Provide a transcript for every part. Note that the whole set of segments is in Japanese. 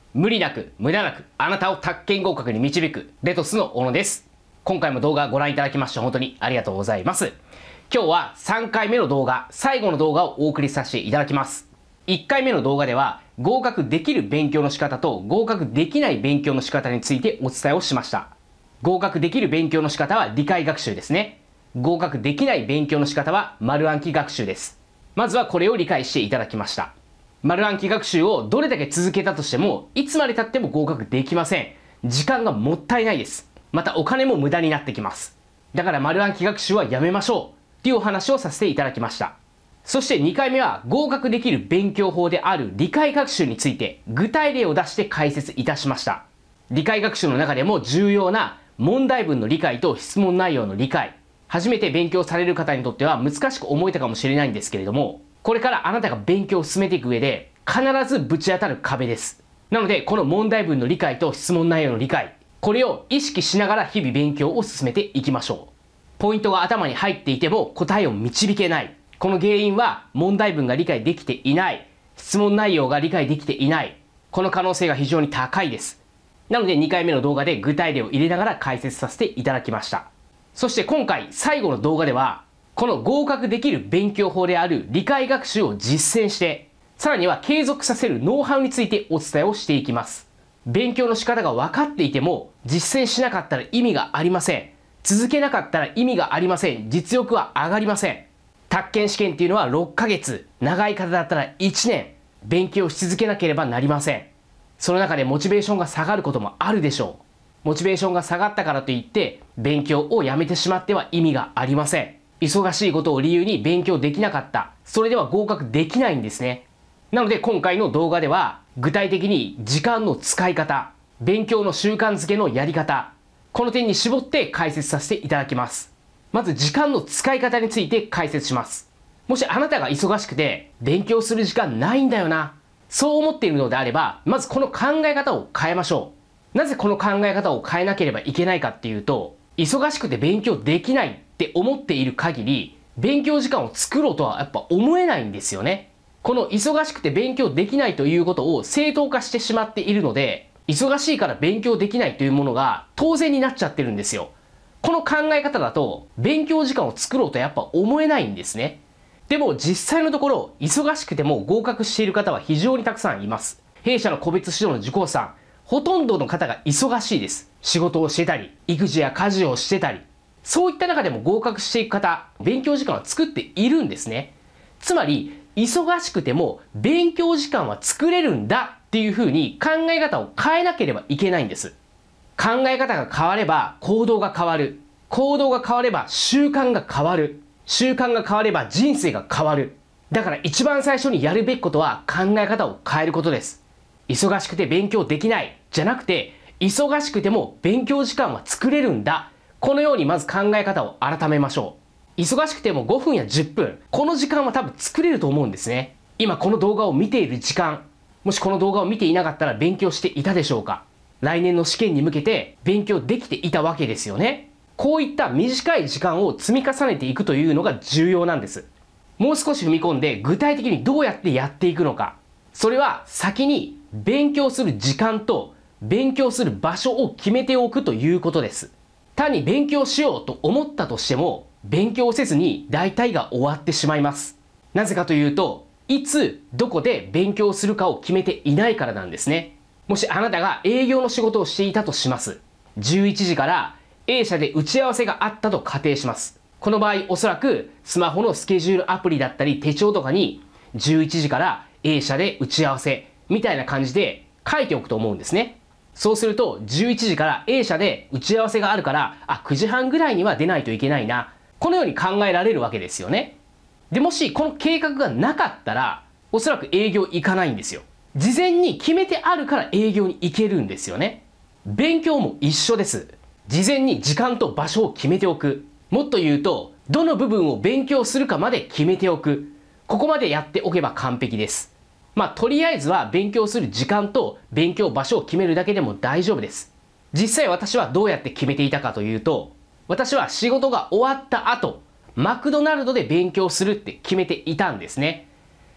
無理なく、無駄なく、あなたを宅建合格に導く、レトスの小野です。今回も動画ご覧いただきまして本当にありがとうございます。今日は3回目の動画、最後の動画をお送りさせていただきます。1回目の動画では、合格できる勉強の仕方と合格できない勉強の仕方についてお伝えをしました。合格できる勉強の仕方は理解学習ですね。合格できない勉強の仕方は丸暗記学習です。まずはこれを理解していただきました。丸暗記学習をどれだけ続けたとしても、いつまで経っても合格できません。時間がもったいないです。またお金も無駄になってきます。だから丸暗記学習はやめましょうっていうお話をさせていただきました。そして2回目は合格できる勉強法である理解学習について具体例を出して解説いたしました。理解学習の中でも重要な問題文の理解と質問内容の理解。初めて勉強される方にとっては難しく思えたかもしれないんですけれども、これからあなたが勉強を進めていく上で必ずぶち当たる壁です。なのでこの問題文の理解と質問内容の理解、これを意識しながら日々勉強を進めていきましょう。ポイントが頭に入っていても答えを導けない。この原因は問題文が理解できていない。質問内容が理解できていない。この可能性が非常に高いです。なので2回目の動画で具体例を入れながら解説させていただきました。そして今回最後の動画では、この合格できる勉強法である理解学習を実践して、さらには継続させるノウハウについてお伝えをしていきます。勉強の仕方が分かっていても、実践しなかったら意味がありません。続けなかったら意味がありません。実力は上がりません。宅建試験っていうのは6ヶ月、長い方だったら1年、勉強し続けなければなりません。その中でモチベーションが下がることもあるでしょう。モチベーションが下がったからといって、勉強をやめてしまっては意味がありません。忙しいことを理由に勉強できなかった。それでは合格できないんですね。なので今回の動画では、具体的に時間の使い方、勉強の習慣づけのやり方、この点に絞って解説させていただきます。まず時間の使い方について解説します。もしあなたが忙しくて勉強する時間ないんだよな、そう思っているのであれば、まずこの考え方を変えましょう。なぜこの考え方を変えなければいけないかっていうと、忙しくて勉強できないって思っている限り、勉強時間を作ろうとはやっぱ思えないんですよね。この忙しくて勉強できないということを正当化してしまっているので、忙しいから勉強できないというものが当然になっちゃってるんですよ。この考え方だと勉強時間を作ろうとやっぱ思えないんですね。でも実際のところ、忙しくても合格している方は非常にたくさんいます。弊社の個別指導の受講師さん、ほとんどの方が忙しいです。仕事をしてたり、育児や家事をしてたり、そういった中でも合格していく方、勉強時間は作っているんですね。つまり、忙しくても勉強時間は作れるんだっていうふうに考え方を変えなければいけないんです。考え方が変われば行動が変わる。行動が変われば習慣が変わる。習慣が変われば人生が変わる。だから一番最初にやるべきことは考え方を変えることです。忙しくて勉強できないじゃなくて、忙しくても勉強時間は作れるんだ。このようにまず考え方を改めましょう。忙しくても5分や10分、この時間は多分作れると思うんですね。今この動画を見ている時間、もしこの動画を見ていなかったら勉強していたでしょうか。来年の試験に向けて勉強できていたわけですよね。こういった短い時間を積み重ねていくというのが重要なんです。もう少し踏み込んで具体的にどうやってやっていくのか。それは先に勉強する時間と勉強する場所を決めておくということです。単に勉強しようと思ったとしても、勉強せずに大体が終わってしまいます。なぜかというと、いつどこで勉強するかを決めていないからなんですね。もしあなたが営業の仕事をしていたとします。11時から A 社で打ち合わせがあったと仮定します。この場合おそらくスマホのスケジュールアプリだったり手帳とかに11時から A 社で打ち合わせみたいな感じで書いておくと思うんですね。そうすると11時から A 社で打ち合わせがあるから、9時半ぐらいには出ないといけないな。このように考えられるわけですよね。でもしこの計画がなかったら、おそらく営業行かないんですよ。事前に決めてあるから営業に行けるんですよね。勉強も一緒です。事前に時間と場所を決めておく。もっと言うと、どの部分を勉強するかまで決めておく。ここまでやっておけば完璧です。とりあえずは勉強する時間と勉強場所を決めるだけでも大丈夫です。実際私はどうやって決めていたかというと、私は仕事が終わった後、マクドナルドで勉強するって決めていたんですね。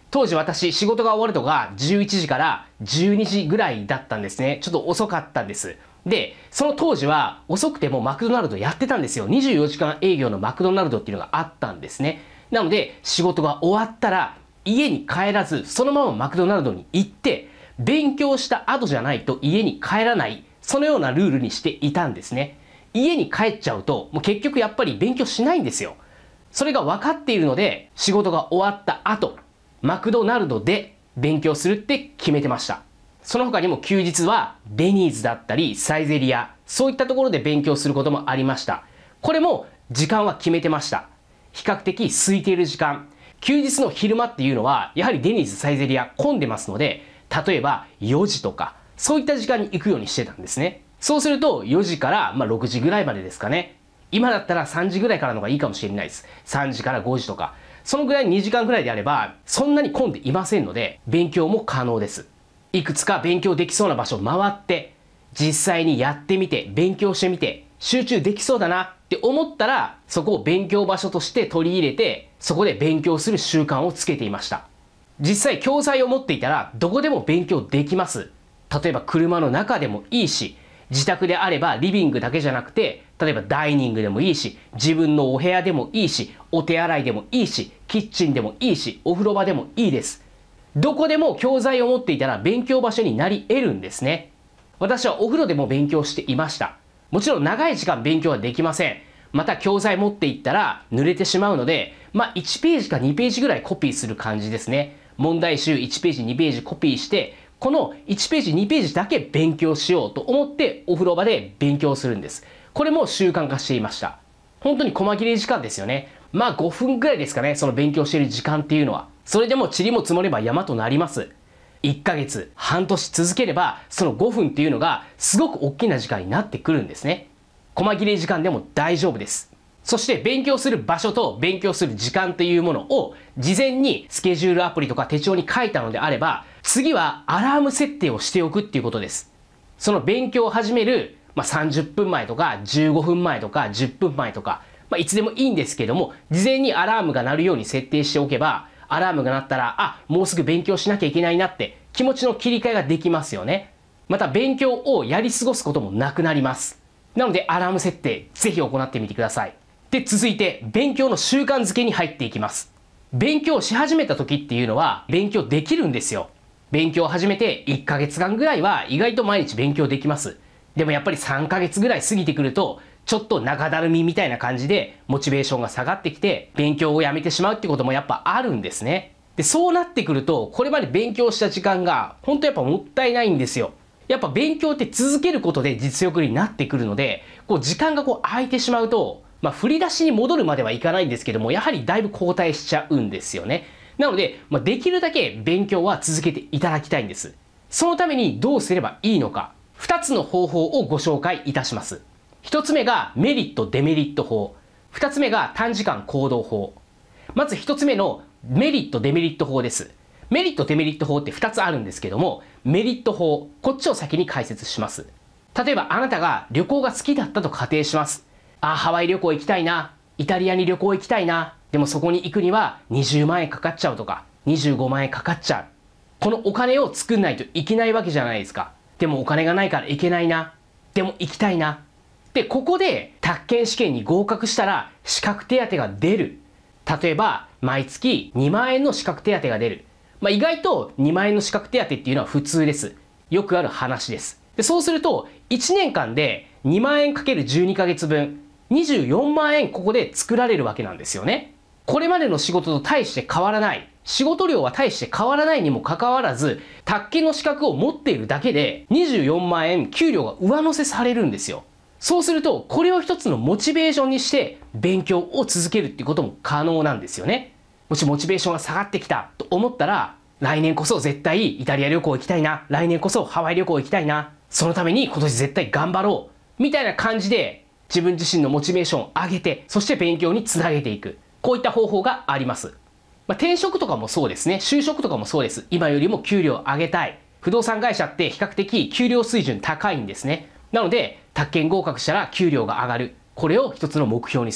当時私仕事が終わるのが11時から12時ぐらいだったんですね。ちょっと遅かったんです。で、その当時は遅くてもマクドナルドやってたんですよ。24時間営業のマクドナルドっていうのがあったんですね。なので仕事が終わったら家に帰らずそのままマクドナルドに行って勉強した後じゃないと家に帰らない、そのようなルールにしていたんですね。家に帰っちゃうともう結局やっぱり勉強しないんですよ。それが分かっているので仕事が終わった後マクドナルドで勉強するって決めてました。その他にも休日はデニーズだったりサイゼリヤ、そういったところで勉強することもありました。これも時間は決めてました。比較的空いている時間、休日の昼間っていうのはやはりデニーズサイゼリヤ混んでますので、例えば4時とかそういった時間に行くようにしてたんですね。そうすると4時から6時ぐらいまでですかね。今だったら3時ぐらいからの方がいいかもしれないです。3時から5時とかそのぐらい2時間ぐらいであればそんなに混んでいませんので勉強も可能です。いくつか勉強できそうな場所を回って実際にやってみて勉強してみて集中できそうだなって思ったらそこを勉強場所として取り入れてそこで勉強する習慣をつけていました。実際教材を持っていたらどこでも勉強できます。例えば車の中でもいいし、自宅であればリビングだけじゃなくて例えばダイニングでもいいし、自分のお部屋でもいいし、お手洗いでもいいし、キッチンでもいいし、お風呂場でもいいです。どこでも教材を持っていたら勉強場所になり得るんですね。私はお風呂でも勉強していました。もちろん長い時間勉強はできません。また教材持っていったら濡れてしまうので、1ページか2ページぐらいコピーする感じですね。問題集1ページ2ページコピーしてこの1ページ2ページだけ勉強しようと思ってお風呂場で勉強するんです。これも習慣化していました。本当に細切れ時間ですよね。5分ぐらいですかね、その勉強している時間っていうのは。それでも塵も積もれば山となります。1ヶ月、半年続ければその5分っていうのがすごく大きな時間になってくるんですね。細切れ時間でも大丈夫です。そして勉強する場所と勉強する時間というものを事前にスケジュールアプリとか手帳に書いたのであれば、次はアラーム設定をしておくっていうことです。その勉強を始める、30分前とか15分前とか10分前とか、いつでもいいんですけども、事前にアラームが鳴るように設定しておけば、アラームが鳴ったら、もうすぐ勉強しなきゃいけないなって気持ちの切り替えができますよね。また勉強をやり過ごすこともなくなります。なのでアラーム設定ぜひ行ってみてください。で、続いて勉強の習慣づけに入っていきます。勉強し始めた時っていうのは勉強できるんですよ。勉強を始めて1ヶ月間ぐらいは意外と毎日勉強できます。でもやっぱり3ヶ月ぐらい過ぎてくるとちょっと中だるみみたいな感じでモチベーションが下がってきて勉強をやめてしまうってこともやっぱあるんですね。で、そうなってくるとこれまで勉強した時間が本当やっぱもったいないんですよ。やっぱ勉強って続けることで実力になってくるので、時間が空いてしまうと振り出しに戻るまではいかないんですけども、やはりだいぶ後退しちゃうんですよね。なので、できるだけ勉強は続けていただきたいんです。そのためにどうすればいいのか、2つの方法をご紹介いたします。1つ目がメリット・デメリット法。2つ目が短時間行動法。まず1つ目のメリット・デメリット法です。メリット・デメリット法って2つあるんですけども、メリット法、こっちを先に解説します。例えばあなたが旅行が好きだったと仮定します。ハワイ旅行行きたいな、イタリアに旅行行きたいな、でもそこに行くには20万円かかっちゃうとか25万円かかっちゃう。このお金を作んないといけないわけじゃないですか。でもお金がないから行けないな、でも行きたいな。で、ここで宅建試験に合格したら資格手当が出る。例えば毎月2万円の資格手当が出る。意外と2万円の資格手当っていうのは普通です。よくある話です。で、そうすると1年間で2万円かける12ヶ月分、24万円ここで作られるわけなんですよね。これまでの仕事と大して変わらない。仕事量は大して変わらないにもかかわらず、宅建の資格を持っているだけで24万円給料が上乗せされるんですよ。そうすると、これを一つのモチベーションにして勉強を続けるっていうことも可能なんですよね。もしモチベーションが下がってきたと思ったら、来年こそ絶対イタリア旅行行きたいな、来年こそハワイ旅行行きたいな、そのために今年絶対頑張ろう、みたいな感じで自分自身のモチベーションを上げて、そして勉強につなげていく。こういった方法があります。転職とかもそうですね。就職とかもそうです。今よりも給料を上げたい。不動産会社って比較的給料水準高いんですね。なので、宅建合格したら給料が上がる。これを一つの目標にする。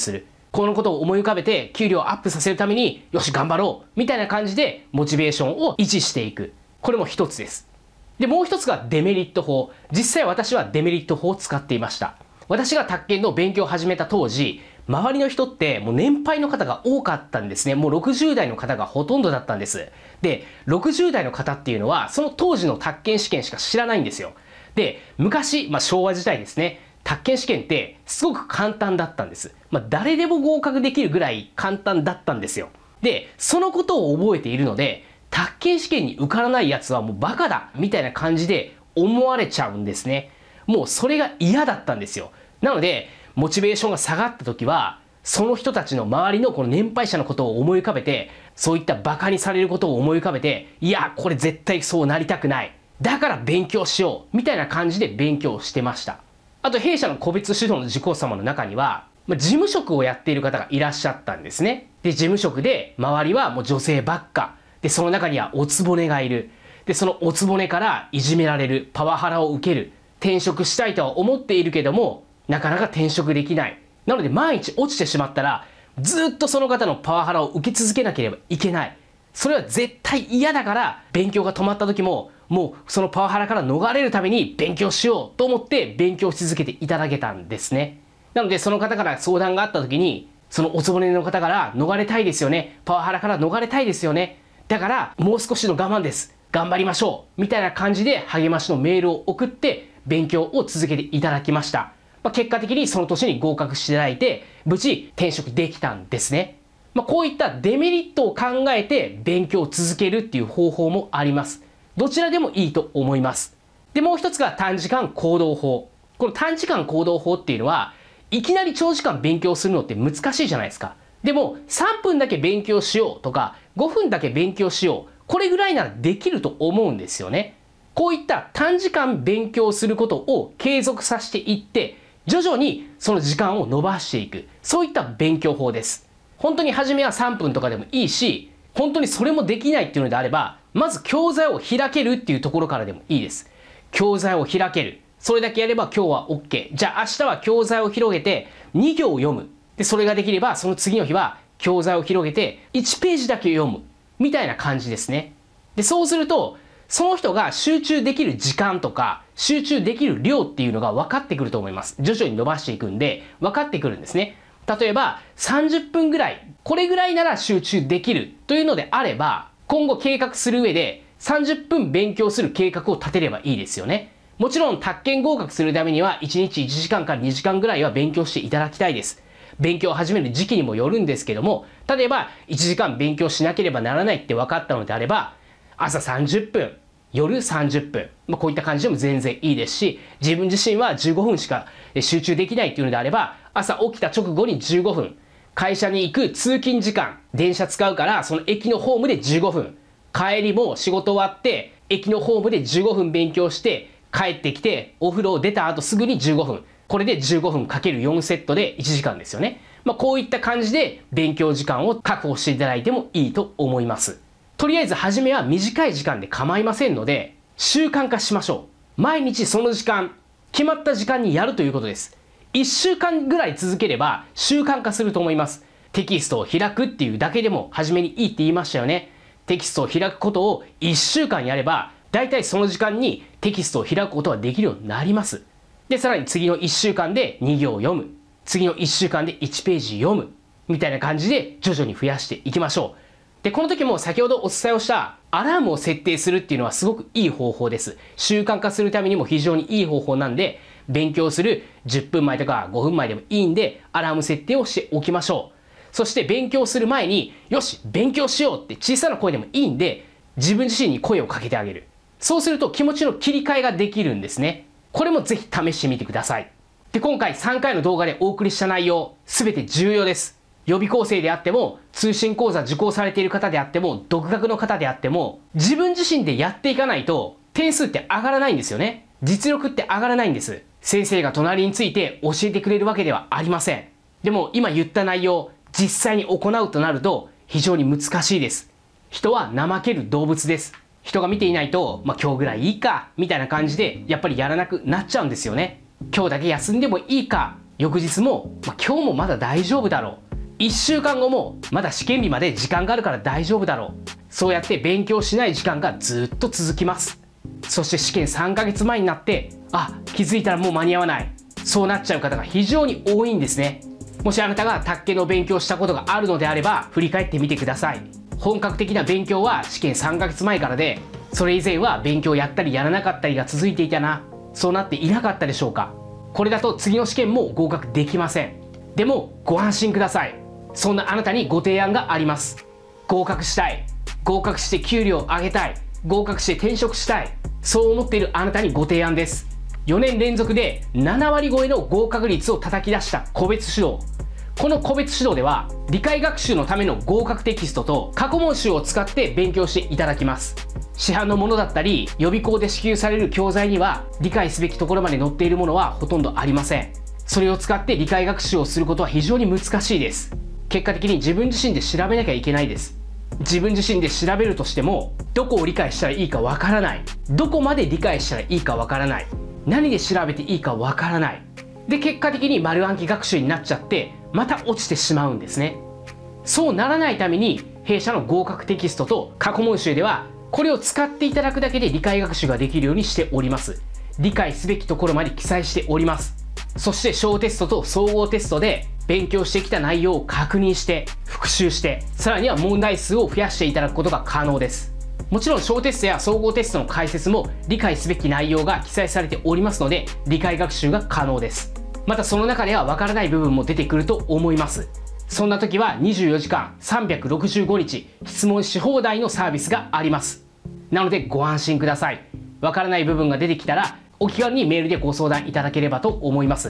このことを思い浮かべて給料をアップさせるためによし頑張ろうみたいな感じでモチベーションを維持していく。これも一つです。でもう一つがデメリット法。実際私はデメリット法を使っていました。私が宅建の勉強を始めた当時、周りの人ってもう年配の方が多かったんですね。もう60代の方がほとんどだったんです。で、60代の方っていうのはその当時の宅建試験しか知らないんですよ。で、昔、昭和時代ですね。宅建試験ってすごく簡単だったんです。誰でも合格できるぐらい簡単だったんですよ。で、そのことを覚えているので、宅建試験に受からないやつはもうバカだみたいな感じで思われちゃうんですね。もうそれが嫌だったんですよ。なので、モチベーションが下がった時は、その人たちの周りのこの年配者のことを思い浮かべて、そういったバカにされることを思い浮かべて、いや、これ絶対そうなりたくない。だから勉強しようみたいな感じで勉強してました。あと弊社の個別指導の受講様の中には、事務職をやっている方がいらっしゃったんですね。で、事務職で周りはもう女性ばっか。で、その中にはおつぼねがいる。で、そのおつぼねからいじめられる、パワハラを受ける。転職したいとは思っているけども、なかなか転職できない。なので毎日落ちてしまったら、ずっとその方のパワハラを受け続けなければいけない。それは絶対嫌だから、勉強が止まった時も、もうそのパワハラから逃れるために勉強しようと思って勉強し続けていただけたんですね。なのでその方から相談があった時に、そのおつぼねの方から逃れたいですよね。パワハラから逃れたいですよね。だからもう少しの我慢です。頑張りましょうみたいな感じで励ましのメールを送って勉強を続けていただきました。結果的にその年に合格していただいて無事転職できたんですね。こういったデメリットを考えて勉強を続けるっていう方法もあります。どちらでもいいと思います。で、もう一つが短時間行動法。この短時間行動法っていうのは、いきなり長時間勉強するのって難しいじゃないですか。でも3分だけ勉強しようとか5分だけ勉強しよう。これぐらいならできると思うんですよね。こういった短時間勉強することを継続させていって、徐々にその時間を伸ばしていく。そういった勉強法です。本当に初めは3分とかでもいいし、本当にそれもできないっていうのであれば、まず教材を開けるっていうところからでもいいです。教材を開ける。それだけやれば今日は OK。じゃあ明日は教材を広げて2行読む。で、それができればその次の日は教材を広げて1ページだけ読む。みたいな感じですね。で、そうすると、その人が集中できる時間とか、集中できる量っていうのが分かってくると思います。徐々に伸ばしていくんで、分かってくるんですね。例えば、30分ぐらい、これぐらいなら集中できるというのであれば、今後計画する上で、30分勉強する計画を立てればいいですよね。もちろん、宅建合格するためには、1日1時間から2時間ぐらいは勉強していただきたいです。勉強を始める時期にもよるんですけども、例えば、1時間勉強しなければならないって分かったのであれば、朝30分、夜30分、こういった感じでも全然いいですし、自分自身は15分しか集中できないっていうのであれば、朝起きた直後に15分、会社に行く通勤時間、電車使うからその駅のホームで15分、帰りも仕事終わって駅のホームで15分勉強して、帰ってきてお風呂を出た後すぐに15分、これで15分 ×4 セットで1時間ですよね。こういった感じで勉強時間を確保していただいてもいいと思います。とりあえず初めは短い時間で構いませんので、習慣化しましょう。毎日その時間、決まった時間にやるということです。1週間ぐらい続ければ習慣化すると思います。テキストを開くっていうだけでも初めにいいって言いましたよね。テキストを開くことを1週間やれば、だいたいその時間にテキストを開くことができるようになります。で、さらに次の1週間で2行読む。次の1週間で1ページ読む。みたいな感じで徐々に増やしていきましょう。で、この時も先ほどお伝えをしたアラームを設定するっていうのはすごくいい方法です。習慣化するためにも非常にいい方法なんで、勉強する10分前とか5分前でもいいんで、アラーム設定をしておきましょう。そして勉強する前に、よし、勉強しようって小さな声でもいいんで、自分自身に声をかけてあげる。そうすると気持ちの切り替えができるんですね。これもぜひ試してみてください。で、今回3回の動画でお送りした内容、すべて重要です。予備校生であっても、通信講座受講されている方であっても、独学の方であっても、自分自身でやっていかないと、点数って上がらないんですよね。実力って上がらないんです。先生が隣について教えてくれるわけではありません。でも今言った内容、実際に行うとなると非常に難しいです。人は怠ける動物です。人が見ていないと、今日ぐらいいいか、みたいな感じで、やっぱりやらなくなっちゃうんですよね。今日だけ休んでもいいか、翌日も、今日もまだ大丈夫だろう。 1週間後もまだ試験日まで時間があるから大丈夫だろう、そうやって勉強しない時間がずっと続きます。そして試験3ヶ月前になって、気づいたらもう間に合わない、そうなっちゃう方が非常に多いんですね。もしあなたが卓球の勉強したことがあるのであれば振り返ってみてください。本格的な勉強は試験3ヶ月前からで、それ以前は勉強やったりやらなかったりが続いていたな、そうなっていなかったでしょうか。これだと次の試験も合格できません。でもご安心ください。そんなあなたにご提案があります。合格したい、合格して給料を上げたい、合格して転職したい、そう思っているあなたにご提案です。4年連続で7割超えの合格率を叩き出した個別指導。この個別指導では理解学習のための合格テキストと過去問集を使って勉強していただきます。市販のものだったり予備校で支給される教材には理解すべきところまで載っているものはほとんどありません。それを使って理解学習をすることは非常に難しいです。結果的に自分自身で調べなきゃいけないです。自分自身で調べるとしてもどこを理解したらいいかわからない、どこまで理解したらいいかわからない、何で調べていいかわからないで、結果的に丸暗記学習になっちゃってまた落ちてしまうんですね。そうならないために弊社の合格テキストと過去問集ではこれを使っていただくだけで理解学習ができるようにしております。理解すべきところまで記載しております。そして小テストと総合テストで勉強してきた内容を確認して復習して、さらには問題数を増やしていただくことが可能です。もちろん小テストや総合テストの解説も理解すべき内容が記載されておりますので理解学習が可能です。またその中ではわからない部分も出てくると思います。そんな時は24時間365日質問し放題のサービスがあります。なのでご安心ください。わからない部分が出てきたらお気軽にメールでご相談いただければと思います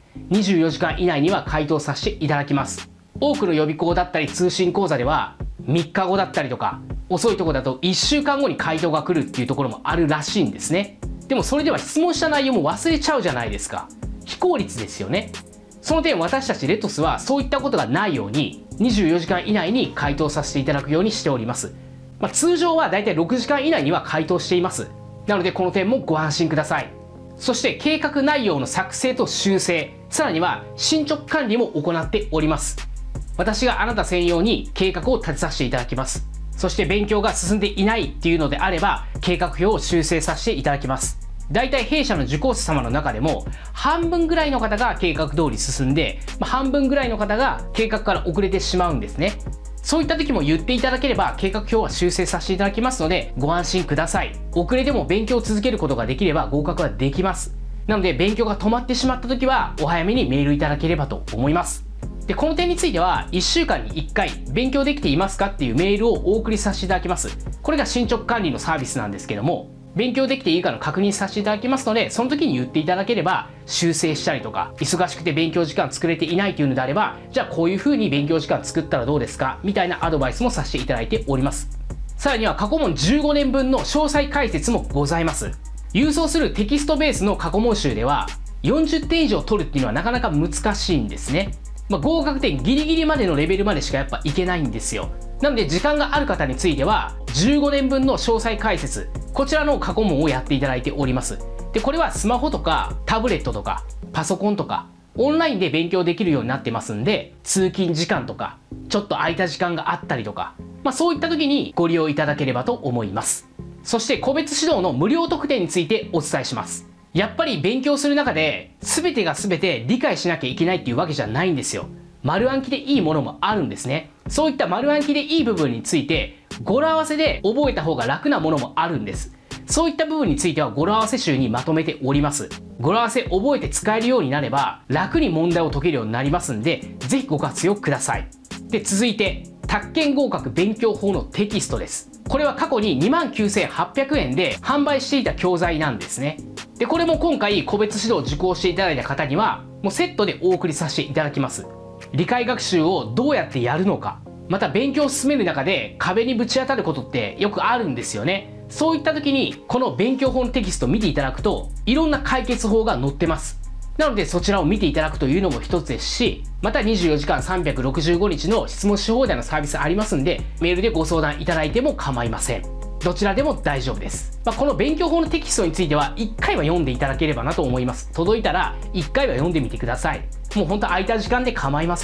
。24時間以内には回答させていただきます。多くの予備校だったり通信講座では3日後だったりとか、遅いところだと1週間後に回答が来るっていうところもあるらしいんですね。でもそれでは質問した内容も忘れちゃうじゃないですか。非効率ですよね。その点私たちレトスはそういったことがないように24時間以内に回答させていただくようにしております。通常はだいたい6時間以内には回答しています。なのでこの点もご安心ください。そして計画内容の作成と修正、さらには進捗管理も行っております。私があなた専用に計画を立てさせていただきます。そして勉強が進んでいないっていうのであれば計画表を修正させていただきます。だいたい弊社の受講生様の中でも半分ぐらいの方が計画通り進んで、半分ぐらいの方が計画から遅れてしまうんですね。そういった時も言っていただければ計画表は修正させていただきますのでご安心ください。遅れても勉強を続けることができれば合格はできます。なので勉強が止まってしまった時はお早めにメールいただければと思います。でこの点については1週間に1回勉強できていますかっていうメールをお送りさせていただきます。これが進捗管理のサービスなんですけども、勉強できていいかの確認させていただきますので、その時に言っていただければ修正したりとか、忙しくて勉強時間作れていないというのであれば、じゃあこういう風に勉強時間作ったらどうですかみたいなアドバイスもさせていただいております。さらには過去問15年分の詳細解説もございます。郵送するテキストベースの過去問集では40点以上取るっていうのはなかなか難しいんですね。合格点ギリギリまでのレベルまでしかやっぱいけないんですよ。なので時間がある方については15年分の詳細解説、こちらの過去問をやっていただいております。でこれはスマホとかタブレットとかパソコンとかオンラインで勉強できるようになってますんで、通勤時間とかちょっと空いた時間があったりとか、そういった時にご利用いただければと思います。そして個別指導の無料特典についてお伝えします。やっぱり勉強する中で全てが全て理解しなきゃいけないっていうわけじゃないんですよ。丸暗記でいいものもあるんですね。そういった丸暗記でいい部分について語呂合わせで覚えた方が楽なものもあるんです。そういった部分については語呂合わせ集にまとめております。語呂合わせ覚えて使えるようになれば楽に問題を解けるようになりますんで、ぜひご活用ください。で続いて宅建合格勉強法のテキストです。これは過去に29,800円で販売していた教材なんですね。でこれも今回個別指導を受講していただいた方にはもうセットでお送りさせていただきます。理解学習をどうやってやるのか、また勉強を進める中で壁にぶち当たることってよくあるんですよね。そういった時にこの勉強法のテキストを見ていただくといろんな解決法が載ってます。なのでそちらを見ていただくというのも一つですし、また24時間365日の質問し放題のサービスありますんで、メールでご相談いただいても構いません。どちらでも大丈夫です。この勉強法のテキストについては1回は読んでいただければなと思います。届いたら1回は読んでみてください。もうほんと空いた時間で構いません。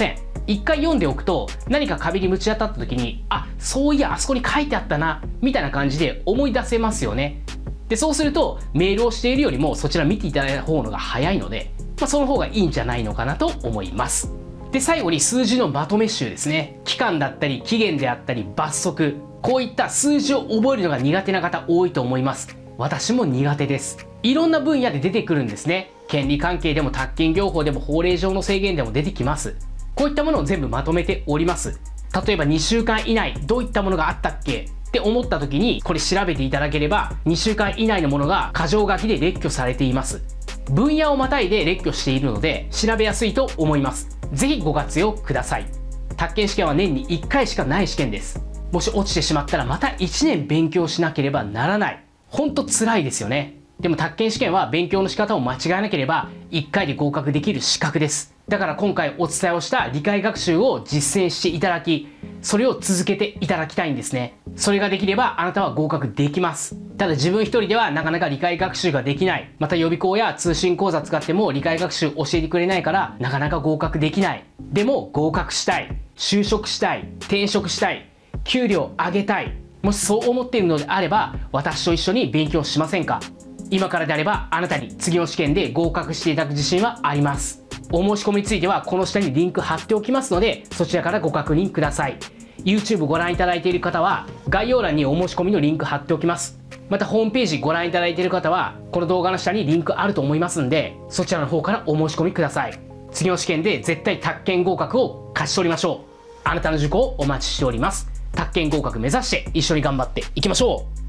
一回読んでおくと何か壁にぶち当たった時に、あ、そういやあそこに書いてあったなみたいな感じで思い出せますよね。でそうするとメールをしているよりもそちら見ていただいた方のが早いので、その方がいいんじゃないのかなと思います。で最後に数字のまとめ集ですね。期間だったり期限であったり罰則、こういった数字を覚えるのが苦手な方多いと思います。私も苦手です。いろんな分野で出てくるんですね。権利関係でも宅建業法でも法令上の制限でも出てきます。こういったものを全部まとめております。例えば2週間以内どういったものがあったっけって思った時にこれ調べていただければ、2週間以内のものが箇条書きで列挙されています。分野をまたいで列挙しているので調べやすいと思います。ぜひご活用ください。宅建試験は年に1回しかない試験です。もし落ちてしまったらまた1年勉強しなければならない。ほんと辛いですよね。でも宅建試験は勉強の仕方を間違えなければ1回で合格できる資格です。だから今回お伝えをした理解学習を実践していただき、それを続けていただきたいんですね。それができればあなたは合格できます。ただ自分一人ではなかなか理解学習ができない。また予備校や通信講座使っても理解学習教えてくれないからなかなか合格できない。でも合格したい、就職したい、転職したい、給料上げたい。もしそう思っているのであれば私と一緒に勉強しませんか？今からであればあなたに次の試験で合格していただく自信はあります。お申し込みについてはこの下にリンク貼っておきますのでそちらからご確認ください。 YouTube ご覧いただいている方は概要欄にお申し込みのリンク貼っておきます。またホームページご覧いただいている方はこの動画の下にリンクあると思いますんでそちらの方からお申し込みください。次の試験で絶対宅建合格を勝ち取りましょう。あなたの受講をお待ちしております。宅建合格目指して一緒に頑張っていきましょう。